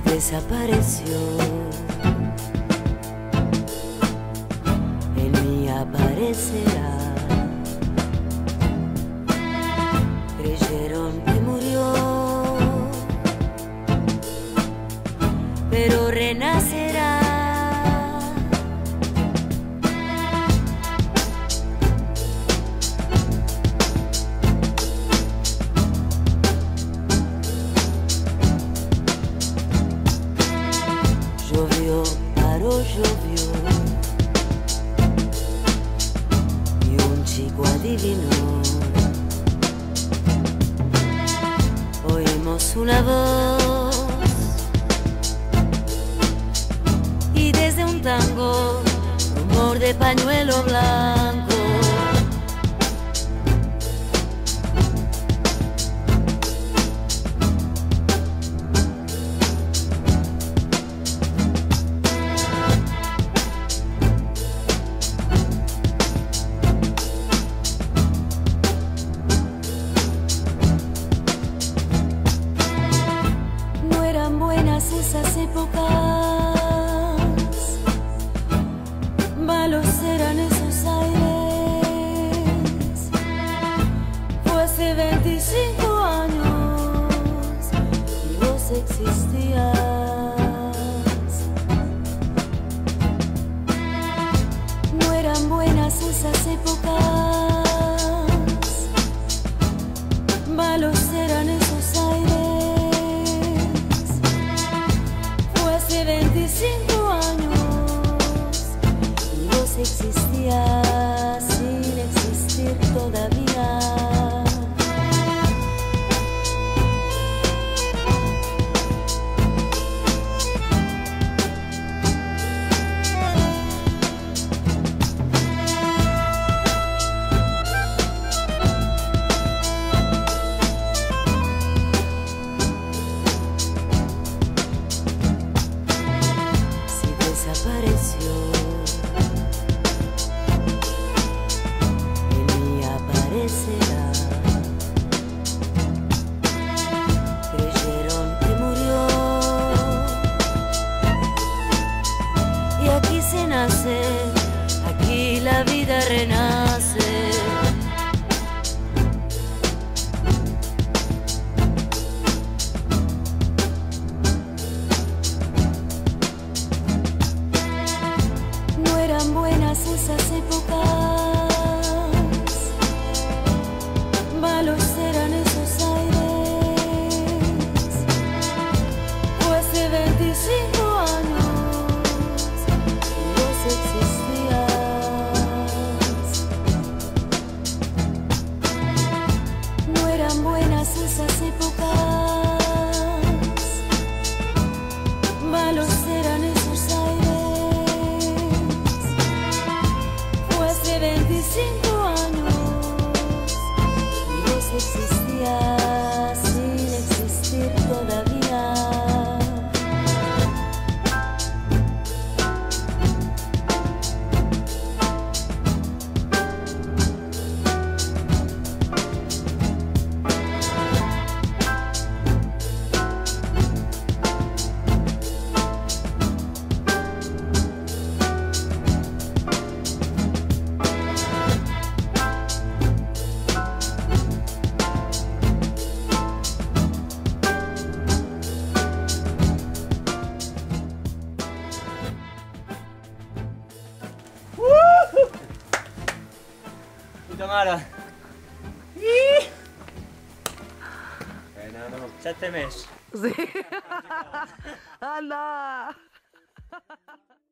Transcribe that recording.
desapareció, en mí aparecerá. Creyeron que murió, pero renacerá. Llovió, paró, llovió, y un chico adivinó. Oímos una voz, y desde un tango, rumor de pañuelo blanco. Esas épocas, malos eran esos aires. Fue hace 25 años y vos existías. No eran buenas esas épocas, malos eran esos aires. 25 años y vos existías sin existir todavía. Desapareció, en mí aparecerá. Creyeron que murió, y aquí se nace, aquí la vida renace. Eran buenas esas épocas, malos eran esos aires. Fue hace 25 años y vos existías. No eran buenas esas épocas, malos eran esos aires. 25 años y vos existías sin existir todavía. Mara. Bueno, ya este mes. Sí. Anda.